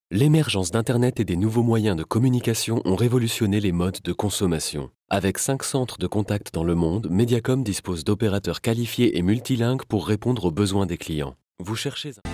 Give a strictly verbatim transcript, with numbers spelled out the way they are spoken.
L'émergence d'Internet et des nouveaux moyens de communication ont révolutionné les modes de consommation. Avec cinq centres de contact dans le monde, Mediacom dispose d'opérateurs qualifiés et multilingues pour répondre aux besoins des clients. Vous cherchez un...